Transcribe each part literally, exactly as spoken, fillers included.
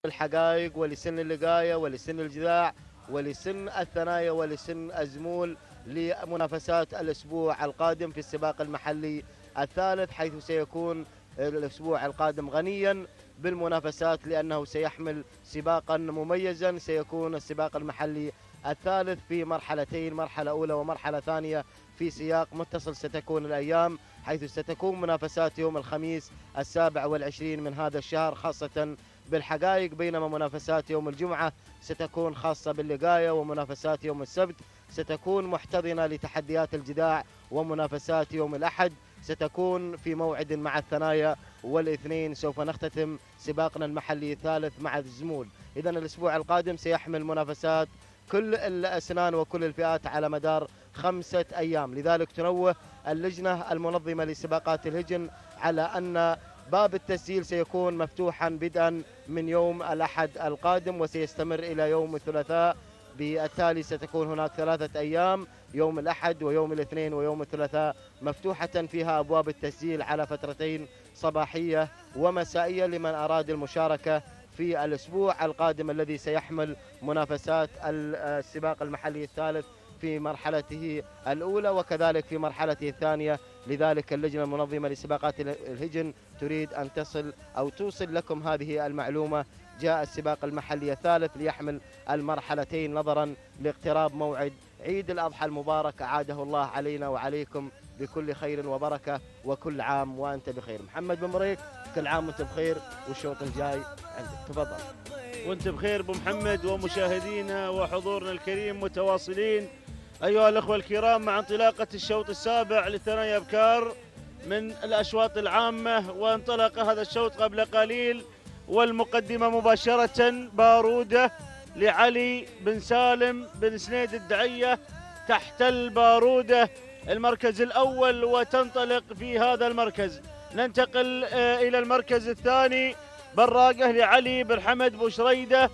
الحقائق ولسن اللقاية ولسن الجذاع ولسن الثنايا ولسن الزمول لمنافسات الأسبوع القادم في السباق المحلي الثالث، حيث سيكون الأسبوع القادم غنيا بالمنافسات لأنه سيحمل سباقا مميزا. سيكون السباق المحلي الثالث في مرحلتين، مرحلة أولى ومرحلة ثانية في سياق متصل ستكون الأيام، حيث ستكون منافسات يوم الخميس السابع والعشرين من هذا الشهر خاصة بالحقائق، بينما منافسات يوم الجمعة ستكون خاصة باللقاية، ومنافسات يوم السبت ستكون محتضنة لتحديات الجذاع، ومنافسات يوم الأحد ستكون في موعد مع الثنايا، والاثنين سوف نختتم سباقنا المحلي الثالث مع الزمول. إذا الأسبوع القادم سيحمل منافسات كل الأسنان وكل الفئات على مدار خمسة أيام، لذلك تنوه اللجنة المنظمة لسباقات الهجن على أن باب التسجيل سيكون مفتوحا بدءا من يوم الأحد القادم وسيستمر إلى يوم الثلاثاء. بالتالي ستكون هناك ثلاثة أيام، يوم الأحد ويوم الاثنين ويوم الثلاثاء، مفتوحة فيها أبواب التسجيل على فترتين صباحية ومسائية لمن أراد المشاركة في الأسبوع القادم الذي سيحمل منافسات السباق المحلي الثالث في مرحلته الأولى وكذلك في مرحلته الثانية. لذلك اللجنة المنظمة لسباقات الهجن تريد أن تصل أو توصل لكم هذه المعلومة. جاء السباق المحلي الثالث ليحمل المرحلتين نظرا لاقتراب موعد عيد الأضحى المبارك، أعاده الله علينا وعليكم بكل خير وبركة، وكل عام وأنت بخير. محمد بن مريك، كل عام وأنت بخير، والشوط الجاي عندك، تفضل. وأنت بخير أبو محمد، ومشاهدينا وحضورنا الكريم متواصلين أيها الأخوة الكرام مع انطلاقة الشوط السابع للثنايا أبكار من الأشواط العامة. وانطلق هذا الشوط قبل قليل، والمقدمة مباشرة بارودة لعلي بن سالم بن سنيد الدعية، تحتل بارودة المركز الأول وتنطلق في هذا المركز. ننتقل إلى المركز الثاني، براقة لعلي بن حمد بوشريدة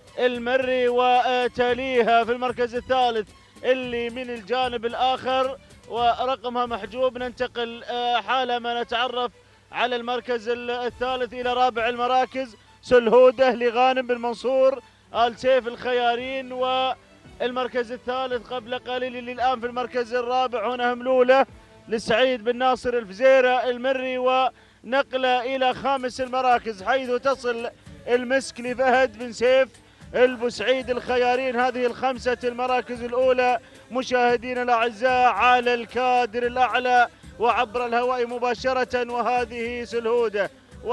المري، وتاليها في المركز الثالث اللي من الجانب الآخر ورقمها محجوب. ننتقل حالما نتعرف على المركز الثالث إلى رابع المراكز، سلهودة لغانم بن منصور آل سيف الخيارين، والمركز الثالث قبل قليل اللي الآن في المركز الرابع هنا هملولة لسعيد بن ناصر الفزيرة المري، ونقلة إلى خامس المراكز حيث تصل المسك لفهد بن سيف البوسعيد الخيارين. هذه الخمسة المراكز الأولى مشاهدينا الأعزاء على الكادر الأعلى وعبر الهواء مباشرة، وهذه سلهودة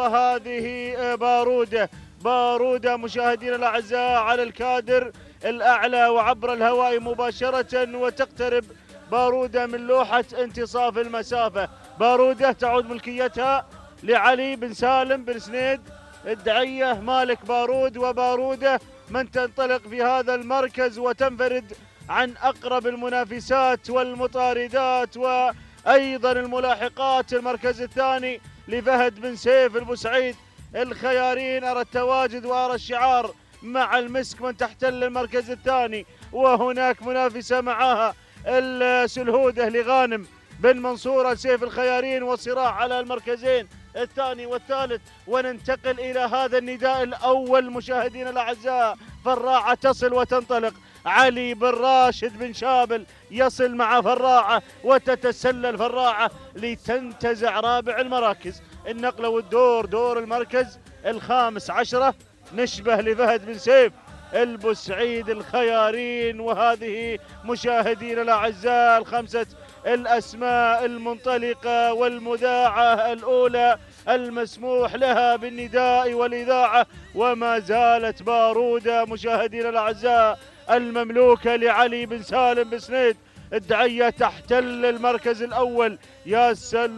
وهذه بارودة. بارودة مشاهدينا الأعزاء على الكادر الأعلى وعبر الهواء مباشرة، وتقترب بارودة من لوحة انتصاف المسافة. بارودة تعود ملكيتها لعلي بن سالم بن سنيد الدعية مالك بارود، وبارودة من تنطلق في هذا المركز وتنفرد عن أقرب المنافسات والمطاردات وأيضا الملاحقات. المركز الثاني لفهد بن سيف البوسعيد الخيارين، أرى التواجد وأرى الشعار مع المسك من تحتل المركز الثاني، وهناك منافسة معها السلهودة لغانم بن منصور سيف الخيارين، وصراع على المركزين الثاني والثالث. وننتقل إلى هذا النداء الأول مشاهدينا الأعزاء، فراعة تصل وتنطلق، علي بن راشد بن شابل يصل مع فراعة وتتسلل فراعة لتنتزع رابع المراكز. النقلة والدور دور المركز الخامس عشرة، نشبه لفهد بن سيف البوسعيد الخيارين. وهذه مشاهدينا الأعزاء الخمسة الأسماء المنطلقة والمذاعة الأولى المسموح لها بالنداء والإذاعة. وما زالت بارودة مشاهدينا الأعزاء المملوكة لعلي بن سالم بن سنيد الدعية تحتل المركز الأول. يا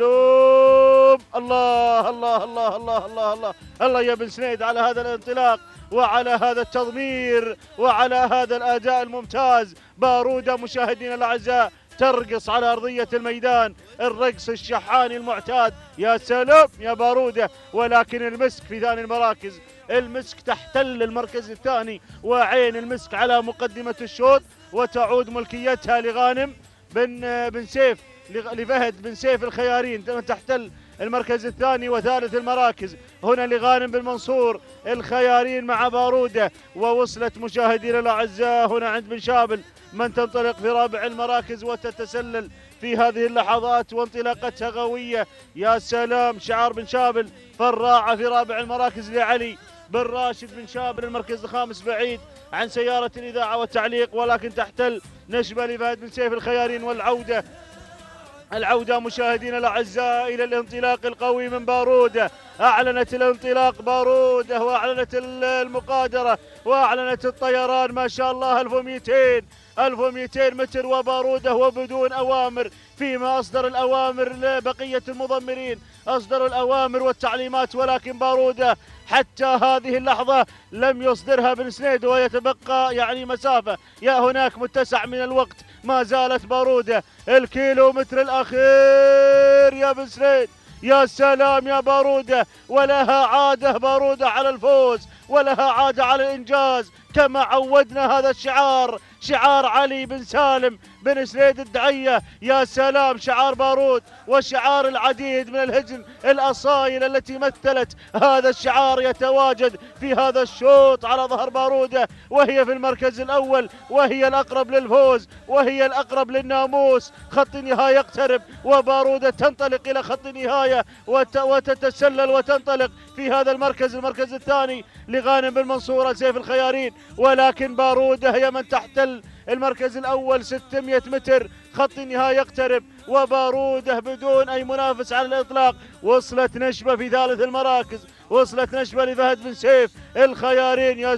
سلوم، الله الله الله الله الله الله الله يا بن سنيد على هذا الانطلاق وعلى هذا التضمير وعلى هذا الأداء الممتاز. بارودة مشاهدينا الأعزاء ترقص على أرضية الميدان الرقص الشحاني المعتاد. يا سلام يا بارودة، ولكن المسك في ثاني المراكز، المسك تحتل المركز الثاني، وعين المسك على مقدمة الشوط، وتعود ملكيتها لغانم بن بن سيف لفهد بن سيف الخيارين تحتل المركز الثاني وثالث المراكز هنا لغانم بن منصور الخيارين مع باروده. ووصلت مشاهدينا الاعزاء هنا عند بن شابل من تنطلق في رابع المراكز وتتسلل في هذه اللحظات وانطلاقتها قويه. يا سلام، شعار بن شابل فراعه في رابع المراكز لعلي بن راشد بن شابل. المركز الخامس بعيد عن سياره الاذاعه والتعليق ولكن تحتل نشبه لفهد بن سيف الخيارين. والعوده العودة مشاهدينا الأعزاء إلى الانطلاق القوي من باروده. أعلنت الانطلاق باروده وأعلنت المقادرة وأعلنت الطيران. ما شاء الله ألف ومئتين ألف ومئتين متر وباروده وبدون أوامر، فيما أصدر الأوامر لبقية المضمرين أصدروا الأوامر والتعليمات، ولكن باروده حتى هذه اللحظة لم يصدرها بن سنيد ويتبقى يعني مسافة يا هناك متسع من الوقت. ما زالت باروده الكيلو متر الأخير يا بن سنيد. يا سلام يا باروده، ولها عادة باروده على الفوز ولها عادة على الإنجاز كما عودنا. هذا الشعار شعار علي بن سالم بن سنيد الدعية. يا سلام، شعار بارود وشعار العديد من الهجن الأصايل التي مثلت هذا الشعار يتواجد في هذا الشوط على ظهر باروده، وهي في المركز الأول وهي الأقرب للفوز وهي الأقرب للناموس. خط النهاية يقترب وباروده تنطلق إلى خط النهاية وتتسلل وتنطلق في هذا المركز المركز الثاني لغانم بن منصور سيف الخيارين. ولكن باروده هي من تحتل المركز الأول ستمئة متر. خط النهاية يقترب وباروده بدون أي منافس على الإطلاق. وصلت نشبة في ثالث المراكز، وصلت نشبة لفهد بن سيف الخيارين. يا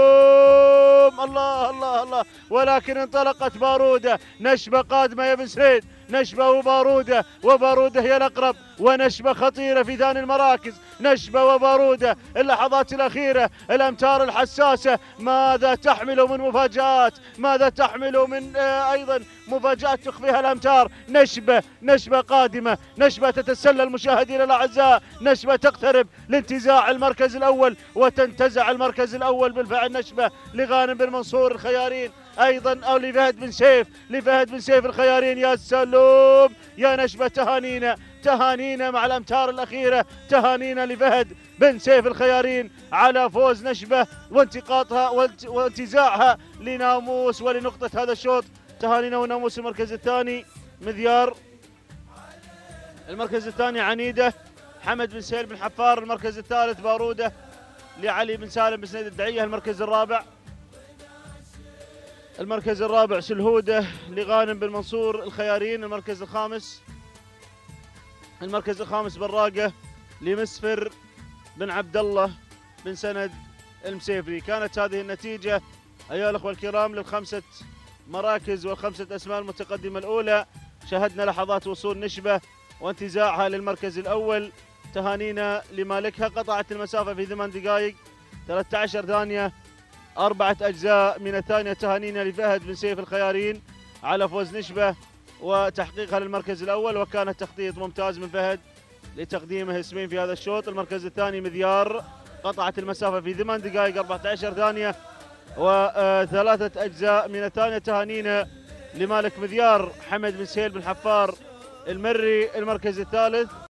سلام، الله الله الله، ولكن انطلقت باروده. نشبة قادمة يا بن سنيد، نشبة وباروده، وباروده هي الأقرب، ونشبة خطيرة في ثاني المراكز. نشبة وباروده اللحظات الأخيرة، الأمتار الحساسة، ماذا تحمل من مفاجآت، ماذا تحمل من آه أيضا مفاجآت تخفيها الأمتار. نشبة نشبة قادمة، نشبة تتسلل مشاهدينا الأعزاء، نشبة تقترب لانتزاع المركز الأول وتنتزع المركز الأول بالفعل. نشبة لغانم بن منصور الخيارين أيضا أو لفهد بن سيف لفهد بن سيف الخيارين. يا سلام يا نشبة، تهانينا تهانينا مع الأمتار الأخيرة، تهانينا لفهد بن سيف الخيارين على فوز نشبة وانتقاطها وانتزاعها لناموس ولنقطة هذا الشوط. تهانينا وناموس. المركز الثاني مذيار، المركز الثاني عنيدة حمد بن سهيل بن حفار. المركز الثالث باروده لعلي بن سالم بن سنيد الدعية. المركز الرابع المركز الرابع سلهوده لغانم بن منصور الخيارين. المركز الخامس المركز الخامس براقة لمسفر بن عبد الله بن سند المسيفري. كانت هذه النتيجة أيها الأخوة الكرام للخمسة مراكز والخمسة أسماء المتقدمة الأولى. شاهدنا لحظات وصول نشبة وانتزاعها للمركز الأول. تهانينا لمالكها، قطعت المسافة في ثمان دقائق ثلاثة عشر ثانية، أربعة أجزاء من الثانية. تهانينا لفهد بن سيف الخيارين على فوز نشبة وتحقيقها للمركز الأول، وكان التخطيط ممتاز من فهد لتقديمه اسمين في هذا الشوط. المركز الثاني مذيار، قطعت المسافة في ثمان دقائق أربعة عشر ثانية وثلاثة أجزاء من الثانية. تهانينا لمالك مذيار حمد بن سهيل بن حفار المري. المركز الثالث